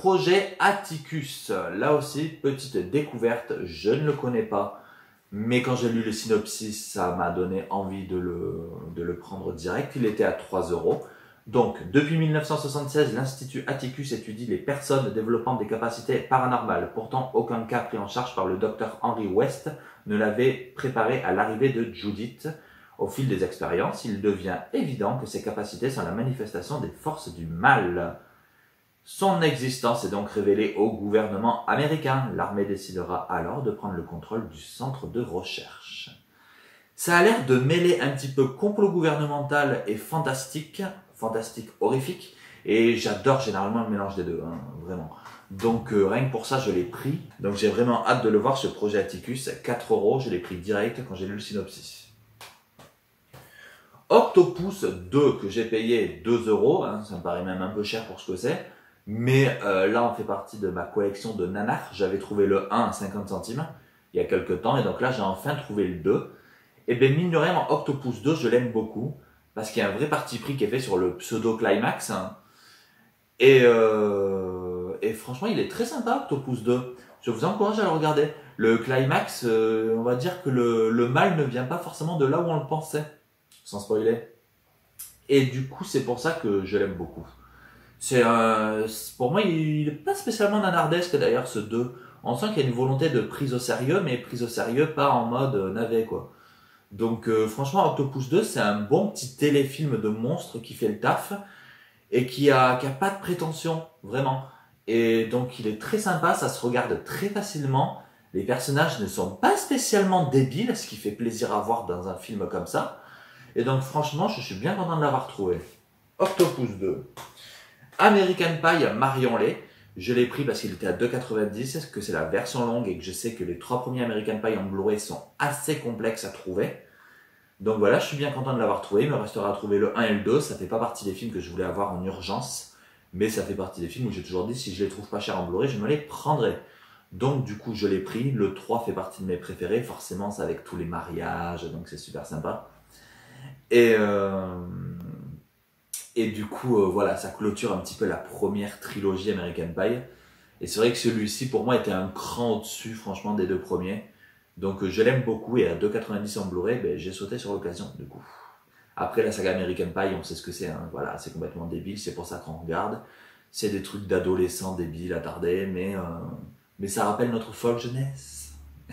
projet Atticus. Là aussi, petite découverte, je ne le connais pas. Mais quand j'ai lu le synopsis, ça m'a donné envie de le prendre direct. Il était à 3 euros. Donc, depuis 1976, l'Institut Atticus étudie les personnes développant des capacités paranormales. Pourtant, aucun cas pris en charge par le docteur Henry West ne l'avait préparé à l'arrivée de Judith. Au fil des expériences, il devient évident que ces capacités sont la manifestation des forces du mal. Son existence est donc révélée au gouvernement américain. L'armée décidera alors de prendre le contrôle du centre de recherche. Ça a l'air de mêler un petit peu complot gouvernemental et fantastique horrifique. Et j'adore généralement le mélange des deux, hein, vraiment. Donc rien que pour ça, je l'ai pris. Donc j'ai vraiment hâte de le voir, ce projet Atticus. 4 euros, je l'ai pris direct quand j'ai lu le synopsis. Octopus 2, que j'ai payé 2 euros. Hein, ça me paraît même un peu cher pour ce que c'est. Mais là, on fait partie de ma collection de nanars. J'avais trouvé le 1 à 50 centimes il y a quelques temps. Et donc là, j'ai enfin trouvé le 2. Et bien, mine de rien, en Octopus 2, je l'aime beaucoup. Parce qu'il y a un vrai parti pris qui est fait sur le pseudo-climax. Hein. Et franchement, il est très sympa, Octopus 2. Je vous encourage à le regarder. Le climax, on va dire que le mal ne vient pas forcément de là où on le pensait. Sans spoiler. Et du coup, c'est pour ça que je l'aime beaucoup. Pour moi, il n'est pas spécialement nanardesque d'ailleurs, ce 2. On sent qu'il y a une volonté de prise au sérieux, mais prise au sérieux pas en mode navet, quoi. Donc franchement, Octopus 2, c'est un bon petit téléfilm de monstre qui fait le taf et qui a pas de prétention, vraiment. Et donc il est très sympa, ça se regarde très facilement. Les personnages ne sont pas spécialement débiles, ce qui fait plaisir à voir dans un film comme ça. Et donc franchement, je suis bien content de l'avoir trouvé. Octopus 2. American Pie Marion Lay. Je l'ai pris parce qu'il était à 2,90, que c'est la version longue et que je sais que les 3 premiers American Pie en Blu-ray sont assez complexes à trouver. Donc voilà, je suis bien content de l'avoir trouvé. Il me restera à trouver le 1 et le 2. Ça fait pas partie des films que je voulais avoir en urgence, mais ça fait partie des films où j'ai toujours dit si je les trouve pas chers en Blu-ray, je me les prendrai. Donc du coup, je l'ai pris. Le 3 fait partie de mes préférés. Forcément, c'est avec tous les mariages, donc c'est super sympa. Et du coup, voilà, ça clôture un petit peu la première trilogie American Pie. Et c'est vrai que celui-ci, pour moi, était un cran au-dessus, franchement, des 2 premiers. Donc, je l'aime beaucoup. Et à 2,90 en Blu-ray, ben, j'ai sauté sur l'occasion, du coup. Après, la saga American Pie, on sait ce que c'est. Hein. Voilà, c'est complètement débile. C'est pour ça qu'on regarde. C'est des trucs d'adolescents débiles, attardés. Mais ça rappelle notre folle jeunesse.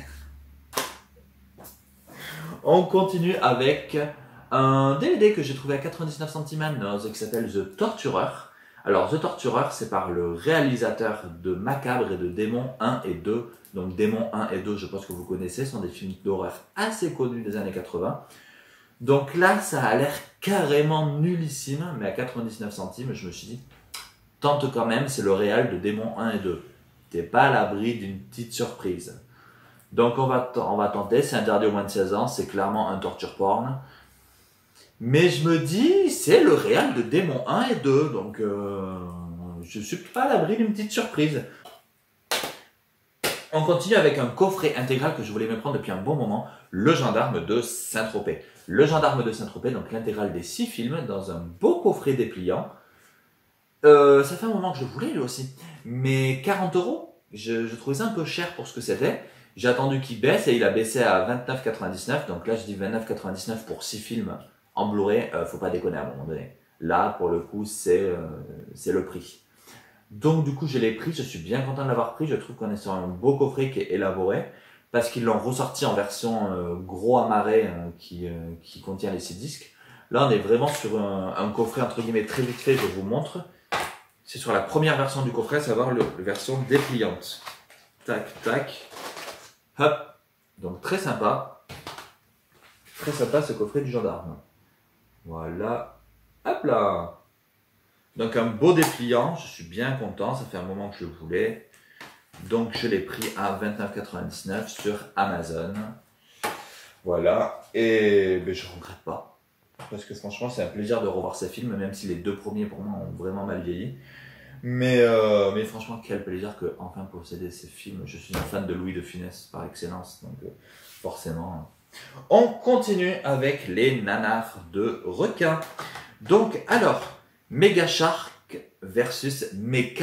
On continue avec un DVD que j'ai trouvé à 99 centimes à Noz, qui s'appelle The Torturer. Alors, The Torturer, c'est par le réalisateur de Macabre et de Démon 1 et 2. Donc, Démon 1 et 2, je pense que vous connaissez, sont des films d'horreur assez connus des années 80. Donc là, ça a l'air carrément nullissime, mais à 99 centimes, je me suis dit, tente quand même, c'est le réal de Démon 1 et 2. T'es pas à l'abri d'une petite surprise. Donc, on va tenter, c'est interdit aux moins de 16 ans, c'est clairement un torture porn. Mais je me dis, c'est le réal de Démon 1 et 2, donc je suis pas à l'abri d'une petite surprise. On continue avec un coffret intégral que je voulais me prendre depuis un bon moment, Le Gendarme de Saint-Tropez. Le Gendarme de Saint-Tropez, donc l'intégrale des 6 films, dans un beau coffret dépliant. Ça fait un moment que je voulais lui aussi, mais 40 euros, je trouvais ça un peu cher pour ce que c'était. J'ai attendu qu'il baisse et il a baissé à 29,99, donc là je dis 29,99 pour 6 films. En Blu-ray, faut pas déconner à un moment donné. Là, pour le coup, c'est le prix. Donc, du coup, je l'ai pris. Je suis bien content de l'avoir pris. Je trouve qu'on est sur un beau coffret qui est élaboré. Parce qu'ils l'ont ressorti en version gros amarré qui contient les 6 disques. Là, on est vraiment sur un coffret, entre guillemets, très vite fait. Je vous montre. C'est sur la première version du coffret, à savoir la version dépliante. Tac, tac. Hop. Donc, très sympa. Très sympa ce coffret du gendarme. Voilà, hop là. Donc un beau dépliant, je suis bien content, ça fait un moment que je le voulais. Donc je l'ai pris à 29,99 sur Amazon. Voilà, et ben, je ne regrette pas. Parce que franchement, c'est un plaisir de revoir ces films, même si les 2 premiers pour moi ont vraiment mal vieilli. Mais franchement, quel plaisir que enfin posséder ces films. Je suis un fan de Louis de Funès par excellence, donc forcément... On continue avec les nanars de requins. Donc, alors, Mega Shark versus Mecha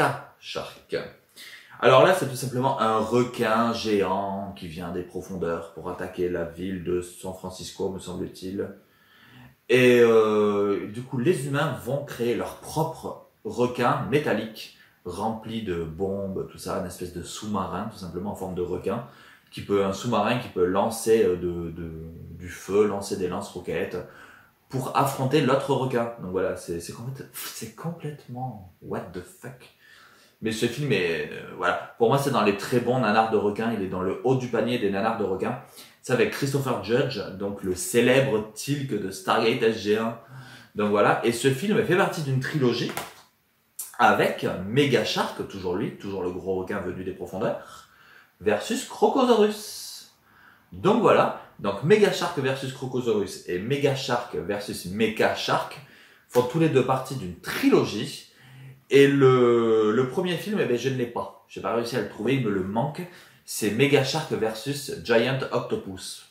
Shark. Alors là, c'est tout simplement un requin géant qui vient des profondeurs pour attaquer la ville de San Francisco, me semble-t-il. Et du coup, les humains vont créer leur propre requin métallique rempli de bombes, tout ça, une espèce de sous-marin, tout simplement en forme de requin, un sous-marin qui peut lancer du feu, lancer des lance-roquettes pour affronter l'autre requin. Donc voilà, c'est complètement what the fuck. Mais ce film est, voilà, pour moi c'est dans les très bons nanars de requins, il est dans le haut du panier des nanars de requins. C'est avec Christopher Judge, donc le célèbre Teal'c de Stargate SG-1. Donc voilà, et ce film fait partie d'une trilogie avec Mega Shark, toujours lui, toujours le gros requin venu des profondeurs, versus Crocosaurus. Donc voilà, donc Mega Shark versus Crocosaurus et Mega Shark versus Mecha Shark font tous les deux partie d'une trilogie. Et le premier film, eh ben, je ne l'ai pas. Je n'ai pas réussi à le trouver, il me le manque. C'est Mega Shark versus Giant Octopus.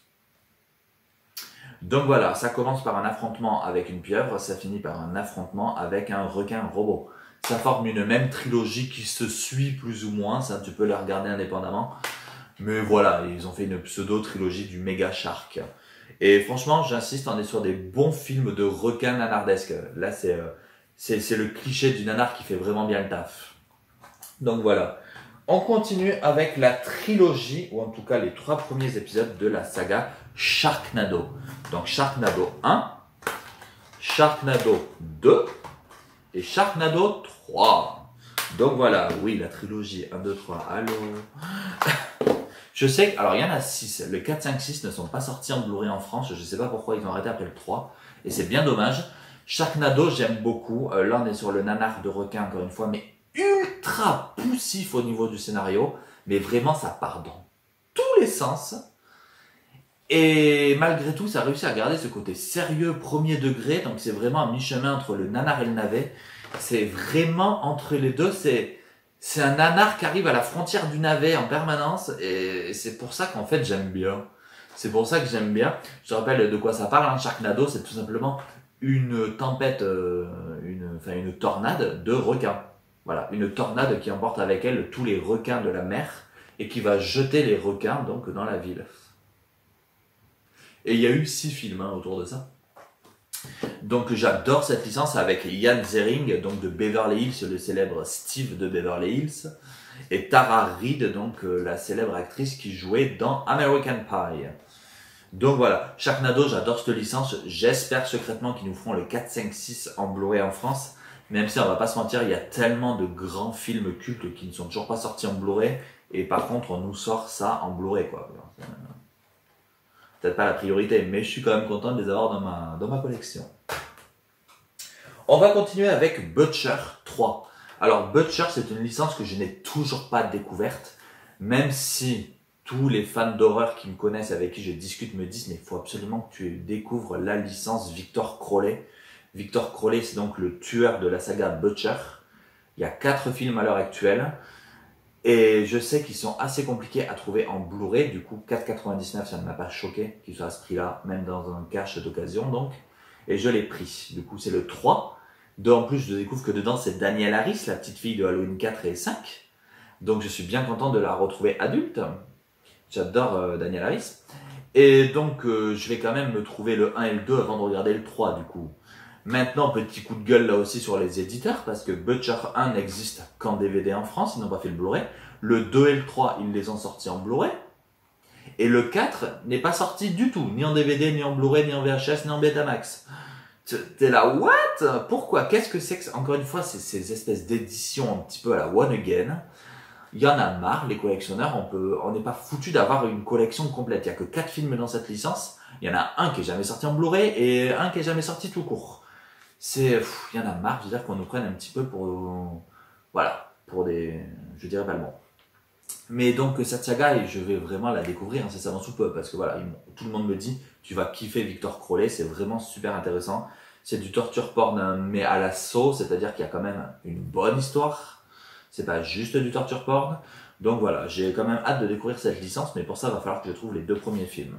Donc voilà, ça commence par un affrontement avec une pieuvre, ça finit par un affrontement avec un requin robot. Ça forme une même trilogie qui se suit plus ou moins, ça tu peux la regarder indépendamment. Mais voilà, ils ont fait une pseudo-trilogie du Mega Shark. Et franchement, j'insiste, on est sur des bons films de requins nanardesques. Là, c'est le cliché du nanar qui fait vraiment bien le taf. Donc voilà. On continue avec la trilogie, ou en tout cas les 3 premiers épisodes de la saga Sharknado. Donc Sharknado 1, Sharknado 2 et Sharknado 3. Donc voilà, oui, la trilogie 1, 2, 3, allô. Je sais, alors il y en a 6, le 4, 5, 6 ne sont pas sortis en Blu-ray en France, je ne sais pas pourquoi ils ont arrêté après le 3, et c'est bien dommage. Sharknado, j'aime beaucoup. Là, on est sur le nanar de requin, encore une fois, mais ultra poussif au niveau du scénario. Mais vraiment, ça part dans tous les sens. Et malgré tout, ça réussit à garder ce côté sérieux, premier degré. Donc, c'est vraiment un mi-chemin entre le nanar et le navet. C'est vraiment entre les deux. C'est un nanar qui arrive à la frontière du navet en permanence. Et c'est pour ça qu'en fait, j'aime bien. C'est pour ça que j'aime bien. Je te rappelle de quoi ça parle. Hein. Sharknado, c'est tout simplement une tempête, une tornade de requins. Voilà, une tornade qui emporte avec elle tous les requins de la mer et qui va jeter les requins donc dans la ville. Et il y a eu 6 films autour de ça. Donc j'adore cette licence avec Ian Ziering, donc de Beverly Hills, le célèbre Steve de Beverly Hills, et Tara Reid, donc la célèbre actrice qui jouait dans American Pie. Donc voilà, Sharknado, j'adore cette licence, j'espère secrètement qu'ils nous feront le 4, 5, 6 en Blu-ray en France, même si on va pas se mentir, il y a tellement de grands films cultes qui ne sont toujours pas sortis en Blu-ray, et par contre on nous sort ça en Blu-ray quoi. Peut-être pas la priorité, mais je suis quand même content de les avoir dans ma collection. On va continuer avec Butcher 3. Alors Butcher, c'est une licence que je n'ai toujours pas découverte, même si tous les fans d'horreur qui me connaissent, avec qui je discute, me disent mais il faut absolument que tu découvres la licence Victor Crowley. Victor Crowley, c'est donc le tueur de la saga Butcher. Il y a 4 films à l'heure actuelle. Et je sais qu'ils sont assez compliqués à trouver en Blu-ray. Du coup, 4,99, ça ne m'a pas choqué qu'ils soient à ce prix-là, même dans un cache d'occasion donc. Et je l'ai pris. Du coup, c'est le 3. En plus, je découvre que dedans, c'est Danielle Harris, la petite fille de Halloween 4 et 5. Donc, je suis bien content de la retrouver adulte. J'adore Danielle Harris. Et donc, je vais quand même me trouver le 1 et le 2 avant de regarder le 3, du coup. Maintenant, petit coup de gueule là aussi sur les éditeurs, parce que Butcher 1 n'existe qu'en DVD en France, ils n'ont pas fait le Blu-ray. Le 2 et le 3, ils les ont sortis en Blu-ray. Et le 4 n'est pas sorti du tout, ni en DVD, ni en Blu-ray, ni en VHS, ni en Betamax. T'es là, what? Pourquoi? Qu'est-ce que c'est que... Encore une fois, c'est ces espèces d'éditions un petit peu à la one again. Il y en a marre, les collectionneurs, on n'est pas foutu d'avoir une collection complète. Il n'y a que 4 films dans cette licence. Il y en a un qui est jamais sorti en Blu-ray et un qui est jamais sorti tout court. Il y en a marre, je veux dire qu'on nous prenne un petit peu pour, voilà, pour des, je dirais pas le bon. Mais donc cette saga, et je vais vraiment la découvrir incessamment sous peu, parce que voilà, tout le monde me dit, tu vas kiffer Victor Crowley, c'est vraiment super intéressant. C'est du torture porn, mais à la sauce, c'est-à-dire qu'il y a quand même une bonne histoire. C'est pas juste du torture porn. Donc voilà, j'ai quand même hâte de découvrir cette licence, mais pour ça, il va falloir que je trouve les 2 premiers films.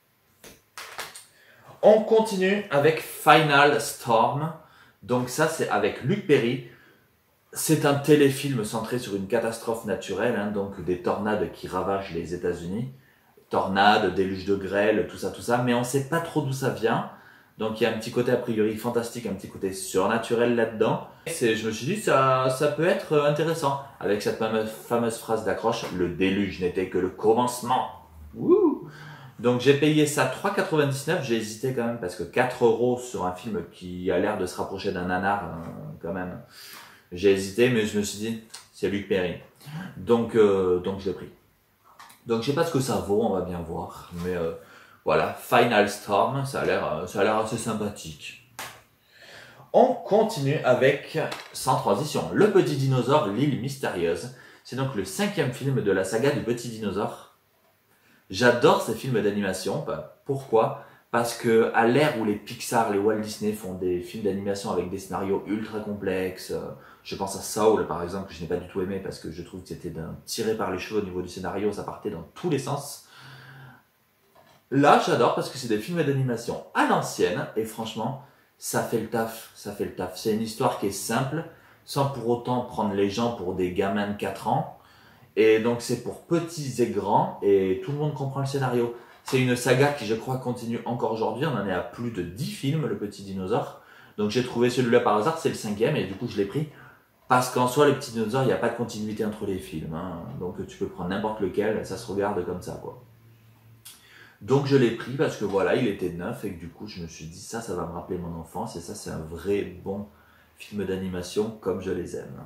On continue avec Final Storm. Donc ça, c'est avec Luc Perry. C'est un téléfilm centré sur une catastrophe naturelle, hein, donc des tornades qui ravagent les États-Unis. Tornades, déluge de grêle, tout ça, mais on ne sait pas trop d'où ça vient. Donc il y a un petit côté a priori fantastique, un petit côté surnaturel là-dedans. Je me suis dit ça peut être intéressant avec cette fameuse phrase d'accroche, le déluge n'était que le commencement. Wouh. Donc j'ai payé ça 3,99, j'ai hésité quand même parce que 4 € sur un film qui a l'air de se rapprocher d'un nanar quand même. J'ai hésité mais je me suis dit c'est Luc Perry. Donc je l'ai pris. Donc je sais pas ce que ça vaut, on va bien voir, mais voilà, Final Storm, ça a l'air assez sympathique. On continue avec, sans transition, Le Petit Dinosaure, l'île mystérieuse. C'est donc le 5e film de la saga du Petit Dinosaure. J'adore ces films d'animation. Pourquoi? Parce que à l'ère où les Pixar, les Walt Disney font des films d'animation avec des scénarios ultra complexes, je pense à Soul par exemple, que je n'ai pas du tout aimé parce que je trouve que c'était tiré par les cheveux au niveau du scénario, ça partait dans tous les sens. Là, j'adore parce que c'est des films d'animation à l'ancienne et franchement, ça fait le taf, ça fait le taf. C'est une histoire qui est simple, sans pour autant prendre les gens pour des gamins de 4 ans. Et donc c'est pour petits et grands et tout le monde comprend le scénario. C'est une saga qui je crois continue encore aujourd'hui, on en est à plus de 10 films, Le Petit Dinosaure. Donc j'ai trouvé celui-là par hasard, c'est le 5e et du coup je l'ai pris. Parce qu'en soi, Le Petit Dinosaure, il n'y a pas de continuité entre les films. Hein. Donc tu peux prendre n'importe lequel, ça se regarde comme ça quoi. Donc je l'ai pris parce que voilà, il était neuf et que du coup je me suis dit ça va me rappeler mon enfance et ça c'est un vrai bon film d'animation comme je les aime.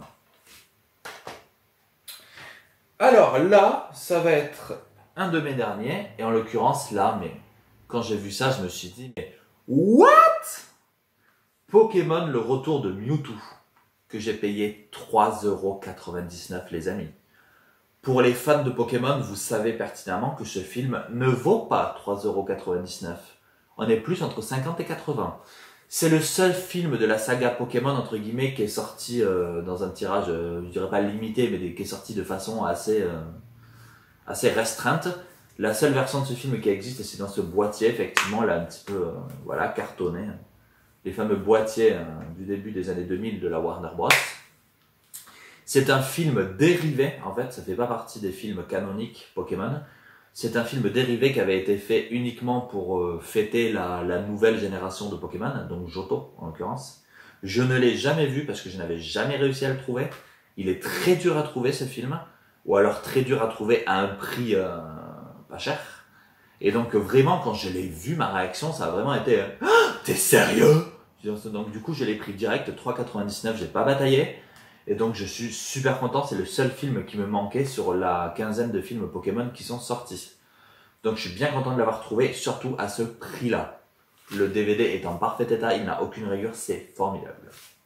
Alors là, ça va être un de mes derniers et en l'occurrence là, mais quand j'ai vu ça je me suis dit mais what? Pokémon le retour de Mewtwo que j'ai payé 3,99 € les amis. Pour les fans de Pokémon, vous savez pertinemment que ce film ne vaut pas 3,99 €. On est plus entre 50 et 80. C'est le seul film de la saga Pokémon, entre guillemets, qui est sorti dans un tirage, je dirais pas limité, mais qui est sorti de façon assez restreinte. La seule version de ce film qui existe, c'est dans ce boîtier, effectivement, là, un petit peu, voilà, cartonné. Les fameux boîtiers du début des années 2000 de la Warner Bros. C'est un film dérivé, en fait, ça fait pas partie des films canoniques Pokémon. C'est un film dérivé qui avait été fait uniquement pour fêter la nouvelle génération de Pokémon, donc Johto en l'occurrence. Je ne l'ai jamais vu parce que je n'avais jamais réussi à le trouver. Il est très dur à trouver ce film, ou alors très dur à trouver à un prix pas cher. Et donc vraiment quand je l'ai vu, ma réaction ça a vraiment été « Ah, t'es sérieux ?» Donc du coup je l'ai pris direct, 3,99 €, j'ai pas bataillé. Et donc je suis super content, c'est le seul film qui me manquait sur la quinzaine de films Pokémon qui sont sortis. Donc je suis bien content de l'avoir trouvé, surtout à ce prix-là. Le DVD est en parfait état, il n'a aucune rayure, c'est formidable.